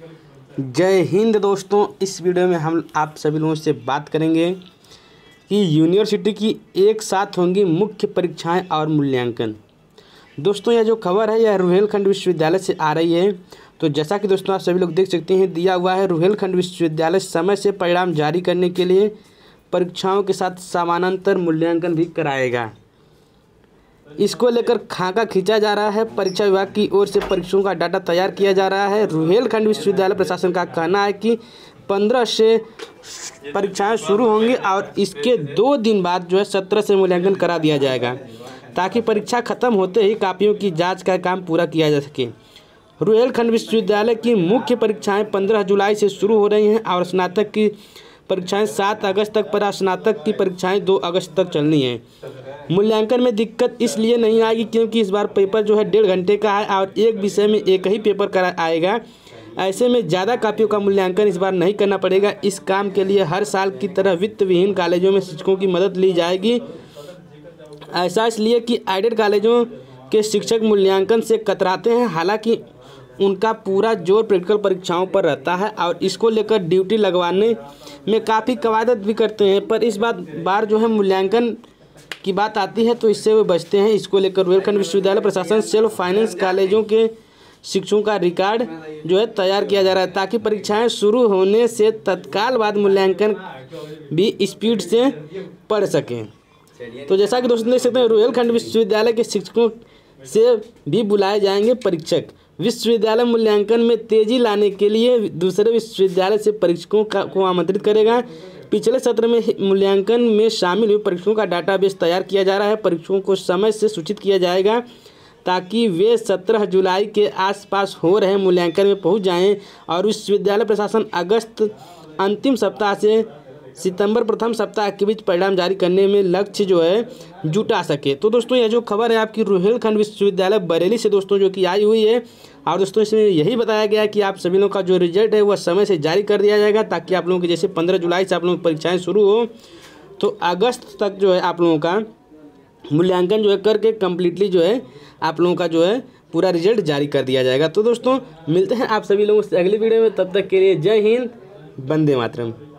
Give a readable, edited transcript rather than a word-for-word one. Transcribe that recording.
जय हिंद दोस्तों। इस वीडियो में हम आप सभी लोगों से बात करेंगे कि यूनिवर्सिटी की एक साथ होंगी मुख्य परीक्षाएं और मूल्यांकन। दोस्तों, यह जो खबर है यह रुहेलखंड विश्वविद्यालय से आ रही है। तो जैसा कि दोस्तों आप सभी लोग देख सकते हैं, दिया हुआ है रुहेलखंड विश्वविद्यालय समय से परिणाम जारी करने के लिए परीक्षाओं के साथ समानांतर मूल्यांकन भी कराएगा। इसको लेकर खाका खींचा जा रहा है। परीक्षा विभाग की ओर से परीक्षाओं का डाटा तैयार किया जा रहा है। रुहेलखंड विश्वविद्यालय प्रशासन का कहना है कि 15 से परीक्षाएं शुरू होंगी और इसके 2 दिन बाद 17 से मूल्यांकन करा दिया जाएगा, ताकि परीक्षा खत्म होते ही कापियों की जांच का काम पूरा किया जा सके। रुहेलखंड विश्वविद्यालय की मुख्य परीक्षाएं 15 जुलाई से शुरू हो रही हैं और स्नातक की परीक्षाएं 7 अगस्त तक, पर स्नातक की परीक्षाएं 2 अगस्त तक चलनी है। मूल्यांकन में दिक्कत इसलिए नहीं आएगी क्योंकि इस बार पेपर 1.5 घंटे का है और एक विषय में एक ही पेपर आएगा। ऐसे में ज़्यादा कापियों का मूल्यांकन इस बार नहीं करना पड़ेगा। इस काम के लिए हर साल की तरह वित्त विहीन कॉलेजों में शिक्षकों की मदद ली जाएगी। ऐसा इसलिए कि एडेड कॉलेजों के शिक्षक मूल्यांकन से कतराते हैं। हालांकि उनका पूरा जोर प्रैक्टिकल परीक्षाओं पर रहता है और इसको लेकर ड्यूटी लगवाने में काफ़ी कवायद भी करते हैं, पर इस बार मूल्यांकन की बात आती है तो इससे वे बचते हैं। इसको लेकर रुहेलखंड विश्वविद्यालय प्रशासन सेल्फ फाइनेंस कॉलेजों के शिक्षकों का रिकॉर्ड तैयार किया जा रहा है, ताकि परीक्षाएं शुरू होने से तत्काल बाद मूल्यांकन भी स्पीड से पढ़ सकें। तो जैसा कि दोस्तों देख सकते हैं, रुहेलखंड विश्वविद्यालय के शिक्षकों से भी बुलाए जाएंगे परीक्षक। विश्वविद्यालय मूल्यांकन में तेजी लाने के लिए दूसरे विश्वविद्यालय से परीक्षकों को आमंत्रित करेगा। पिछले सत्र में मूल्यांकन में शामिल हुए परीक्षकों का डाटाबेस तैयार किया जा रहा है। परीक्षकों को समय से सूचित किया जाएगा ताकि वे 17 जुलाई के आसपास हो रहे मूल्यांकन में पहुंच जाएं और विश्वविद्यालय प्रशासन अगस्त अंतिम सप्ताह से सितंबर प्रथम सप्ताह के बीच परिणाम जारी करने में लक्ष्य जुटा सके। तो दोस्तों, यह जो खबर है आपकी रुहेलखंड विश्वविद्यालय बरेली से दोस्तों कि आई हुई है। और दोस्तों, इसमें यही बताया गया है कि आप सभी लोगों का जो रिजल्ट है वह समय से जारी कर दिया जाएगा, ताकि आप लोगों की जैसे 15 जुलाई से आप लोगों की परीक्षाएं शुरू हो तो अगस्त तक आप लोगों का मूल्यांकन करके कम्प्लीटली आप लोगों का पूरा रिजल्ट जारी कर दिया जाएगा। तो दोस्तों, मिलते हैं आप सभी लोगों से अगली वीडियो में। तब तक के लिए जय हिंद, वंदे मातरम।